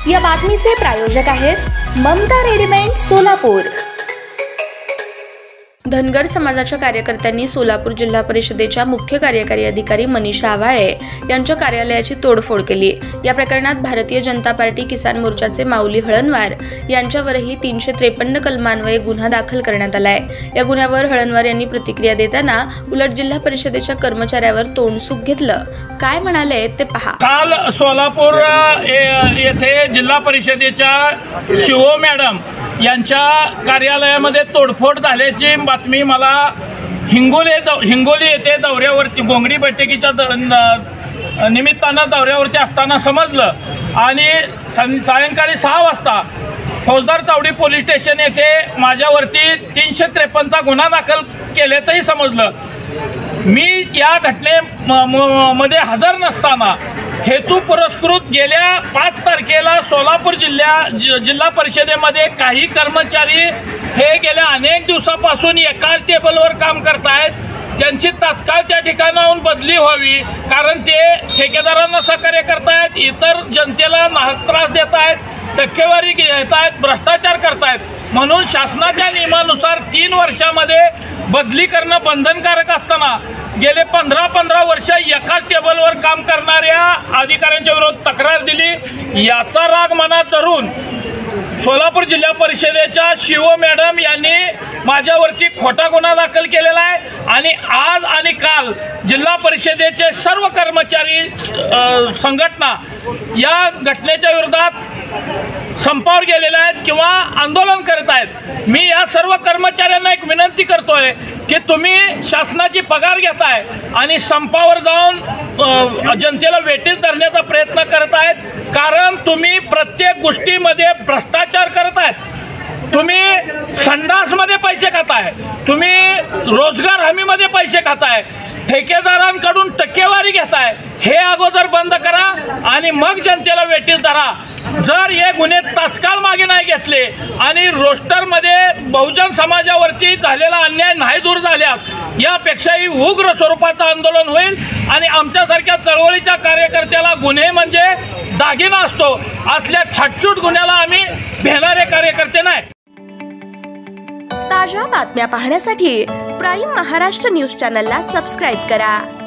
या बातमीचे प्रायोजक आहेत ममता रेडीमेड सोलापूर। धनगर समाजाच्या कार्यकर्त्यांनी सोलापूर जिल्हा परिषदेच्या मुख्य कार्यकारी अधिकारी मनीषा आवाळे यांच्या कार्यालयाची तोडफोड केली। या प्रकरणात भारतीय जनता पार्टी किसान मोर्चाचे माऊली हळणवार यांच्यावरही 353 कलमान्वये गुन्हा दाखल करण्यात आलाय। या गुन्ह्यावर हळणवार यांनी प्रतिक्रिया देताना उलट जिल्हा परिषदेच्या कर्मचाऱ्यावर तोंडसुख घेतलं। काय म्हणाले ते पहा। काल सोलापूर येथे जिल्हा परिषदेच्या शिवो मॅडम यांच्या कार्यालयामध्ये तोडफोड झाल्याची बातमी मला हिंगोली येथे दौऱ्यावरती गोंगडी बैठकीच्या निमित्तानं दौऱ्यावरती असताना समजलं आणि सायंकाळी 6 वाजता फौजदार चावडी पोलीस स्टेशन येथे माझ्यावरती 353चा गुन्हा दाखल केल्याचंही समजलं। मी या घटनेमध्ये हजर नसताना हेतू पुरस्कृत गेल्या 5 तारखेला सोलापूर जिल्हा परिषदेमध्ये काही कर्मचारी हे गेल्या अनेक दिवसापासून एकाच टेबलवर काम करत आहेत। त्यांची तात्काळ त्या ठिकाणाहून बदली व्हावी, कारण ते ठेकेदारांना सहकार्य करतायत, इतर जनतेला नाहक त्रास देत आहेत, टक्केवारी घेत आहेत, भ्रष्टाचार करतायत। म्हणून शासनाच्या नियमानुसार 3 वर्षामध्ये बदली करणं बंधनकारक असताना गेले 15 वर्ष एकाच टेबलवर काम करणाऱ्या अधिकाऱ्यांच्या विरोधात तक्रार दिली। याचा राग मनात धरून सोलापूर जिल्हा परिषदेच्या शिवो मॅडम यांनी माझ्यावरती खोटा गुन्हा दाखल केलेला आहे आणि आज आणि काल जिल्हा परिषदेचे सर्व कर्मचारी संघटना या घटनेच्या विरोधात संपावर गेलेले आहेत किंवा आंदोलन करत आहेत। मी या सर्व कर्मचाऱ्यांना एक विनंती करतोय की तुम्ही शासनाची पगार घेताय आणि संपावर जाऊन जनतेला वेठीस धरण्याचा प्रयत्न करत आहेत, कारण तुम्ही प्रत्येक गोष्टीमध्ये भ्रष्टाचार करत आहेत। तुम्ही संडासमध्ये पैसे खाताय, तुम्ही रोजगार हमीमध्ये पैसे खाताय, ठेकेदारांकडून टक्केवारी घेताय। हे अगोदर बंद करा आणि मग जनतेला वेठीस धरा। जर हे गुन्हे तात्काळ मागे नाही घेतले आणि रोस्टरमध्ये बहुजन समाजावरती झालेला अन्याय नाही दूर झाल्यास यापेक्षाही उग्र स्वरूपाचं आंदोलन होईल आणि आमच्यासारख्या चळवळीच्या कार्यकर्त्याला गुन्हे म्हणजे दागिना असतो, असल्या छटछूट गुन्ह्याला आम्ही भेटणारे कार्यकर्ते नाही। ताज्या बातम्या पाहण्यासाठी प्राईम महाराष्ट्र न्यूज चॅनलला सबस्क्राईब करा।